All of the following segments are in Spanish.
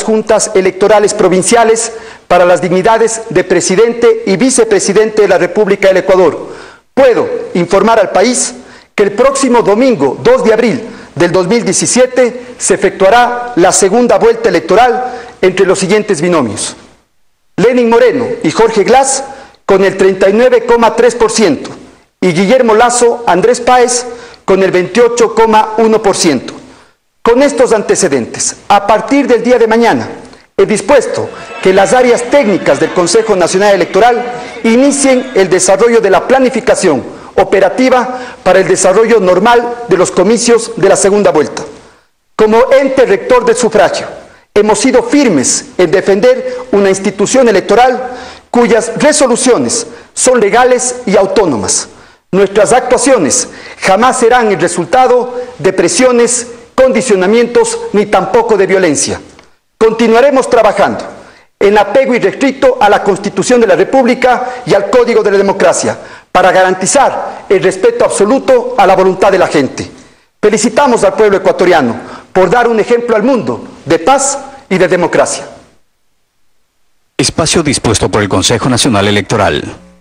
juntas electorales provinciales para las dignidades de presidente y vicepresidente de la República del Ecuador, puedo informar al país que el próximo domingo 2 de abril del 2017 se efectuará la segunda vuelta electoral entre los siguientes binomios: Lenin Moreno y Jorge Glass con el 39,3% y Guillermo Lasso Andrés Páez con el 28,1%. Con estos antecedentes, a partir del día de mañana, he dispuesto que las áreas técnicas del Consejo Nacional Electoral inicien el desarrollo de la planificación operativa para el desarrollo normal de los comicios de la segunda vuelta. Como ente rector del sufragio, hemos sido firmes en defender una institución electoral cuyas resoluciones son legales y autónomas. Nuestras actuaciones jamás serán el resultado de presiones, condicionamientos ni tampoco de violencia. Continuaremos trabajando en apego irrestricto a la Constitución de la República y al Código de la Democracia para garantizar el respeto absoluto a la voluntad de la gente. Felicitamos al pueblo ecuatoriano por dar un ejemplo al mundo de paz y de democracia. Espacio dispuesto por el Consejo Nacional Electoral.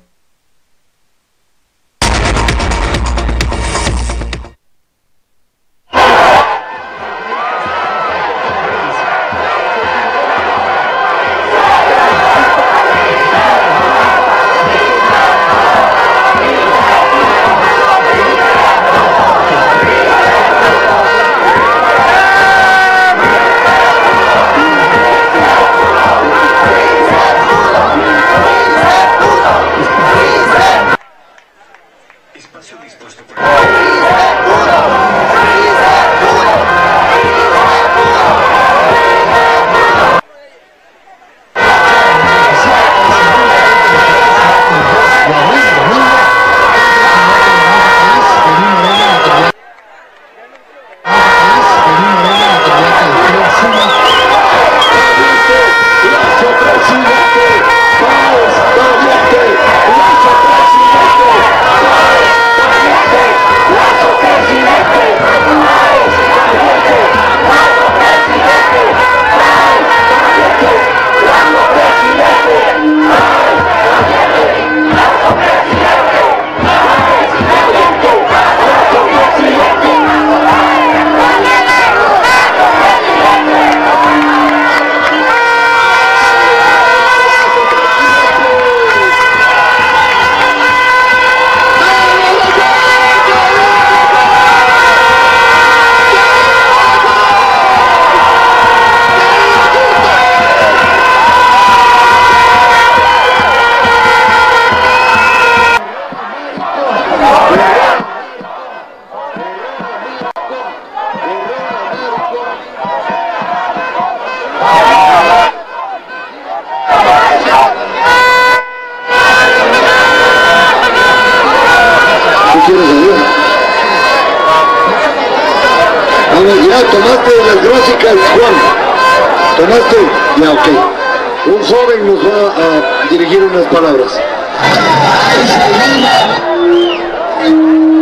Ya tomaste las gráficas, Juan. Tomaste, ya, ok. Un joven nos va a dirigir unas palabras.